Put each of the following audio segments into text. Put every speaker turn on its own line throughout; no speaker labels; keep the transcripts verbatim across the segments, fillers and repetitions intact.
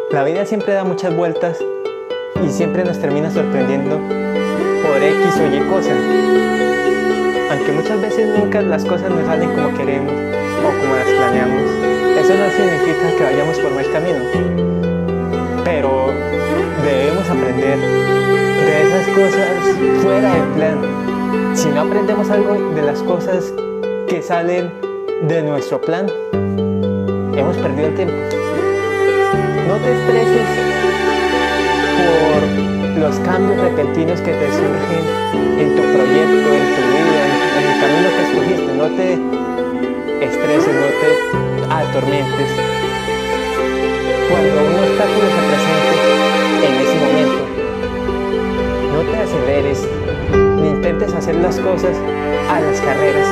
La vida siempre da muchas vueltas y siempre nos termina sorprendiendo por X o Y cosas. Aunque muchas veces nunca las cosas nos salen como queremos o como las planeamos, eso no significa que vayamos por mal camino. Pero debemos aprender de esas cosas fuera del plan. Si no aprendemos algo de las cosas que salen de nuestro plan, hemos perdido el tiempo. No te estreses por los cambios repentinos que te surgen en tu proyecto, en tu vida, en, en el camino que escogiste. No te estreses, no te atormentes cuando un obstáculo se presente en ese momento. No te aceleres ni intentes hacer las cosas a las carreras,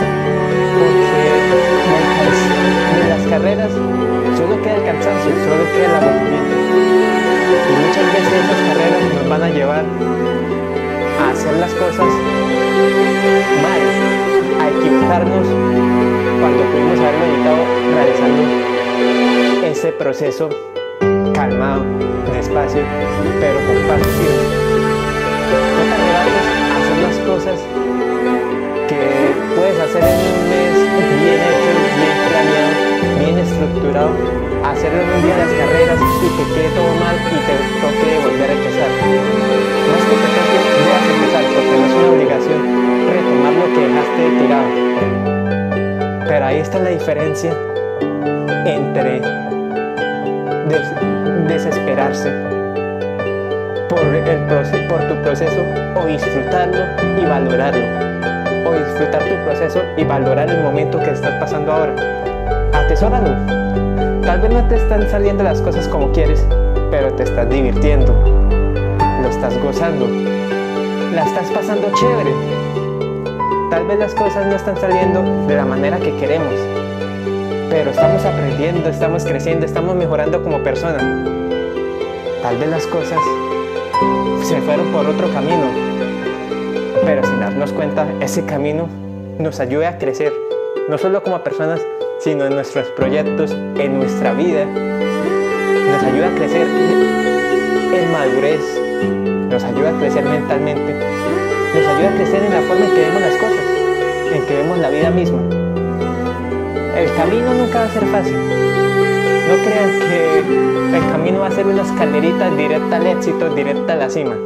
porque de las carreras solo queda el cansancio, solo queda el abatimiento. Y muchas veces esas carreras nos van a llevar a hacer las cosas mal, a equivocarnos cuando pudimos haberlo evitado realizando ese proceso calmado, despacio, pero con paso firme. No te arrebates a hacer las cosas que puedes hacer en un mes bien hecho, bien planeado, bien estructurado, hacerlo en un día de las carreras y que quede todo mal y te toque volver a empezar. No es que te toque volver a empezar, porque no es una obligación retomar lo que dejaste tirado. Pero ahí está la diferencia entre des desesperarse por, el proceso, por tu proceso o disfrutarlo y valorarlo, o disfrutar tu proceso y valorar el momento que estás pasando ahora. Atesóralo. Tal vez no te están saliendo las cosas como quieres, pero te estás divirtiendo, lo estás gozando, la estás pasando chévere. Tal vez las cosas no están saliendo de la manera que queremos, pero estamos aprendiendo, estamos creciendo, estamos mejorando como persona. Tal vez las cosas se fueron por otro camino, pero sin darnos cuenta, ese camino nos ayuda a crecer, no solo como personas, sino en nuestros proyectos, en nuestra vida. Nos ayuda a crecer en madurez, nos ayuda a crecer mentalmente, nos ayuda a crecer en la forma en que vemos las cosas, en que vemos la vida misma. El camino nunca va a ser fácil. No crean que el camino va a ser una escalerita directa al éxito, directa a la cima.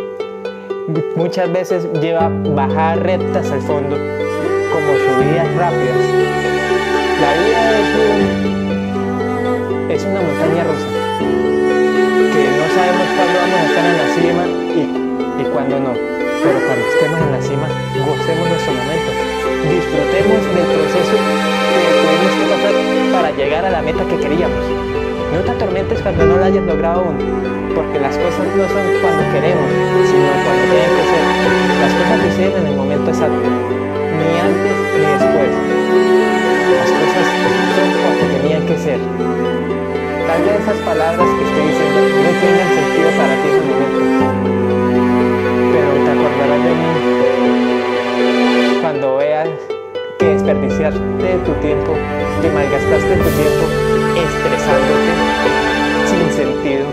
Muchas veces lleva bajadas rectas al fondo, como subidas rápidas. La vida es, un, es una montaña rusa, que no sabemos cuándo vamos a estar en la cima y, y cuándo no. Pero cuando estemos en la cima, gocemos nuestro momento. Disfrutemos del proceso que tuvimos que pasar para llegar a la meta que queríamos. No te atormentes cuando no lo hayas logrado aún, porque las cosas no son cuando queremos, sino cuando tienen que ser. Las cosas suceden en el momento exacto, ni antes ni después. Las cosas son porque tenían que ser. Tal vez esas palabras que estoy diciendo no tengan sentido para ti en el momento, pero te acordarás de mí cuando veas que desperdiciaste tu tiempo, que malgastaste tu tiempo estresándote sin sentido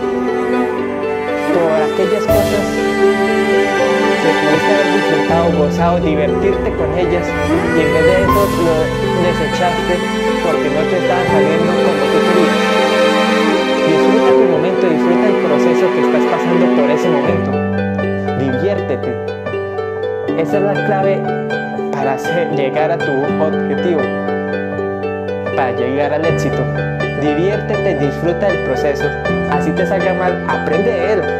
por aquellas cosas que pudiste haber disfrutado, gozado, divertirte con ellas, y en vez de eso lo desechaste porque no te estaban saliendo como tú querías. Disfruta tu momento, disfruta el proceso que estás pasando por ese momento. Diviértete. Esa es la clave para hacer, llegar a tu objetivo, para llegar al éxito. Diviértete, disfruta del proceso. Así te salga mal, aprende de él.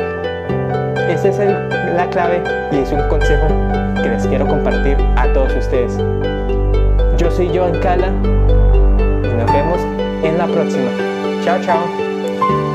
Esa es el, la clave, y es un consejo que les quiero compartir a todos ustedes. Yo soy Joan Cala y nos vemos en la próxima. Chao, chao.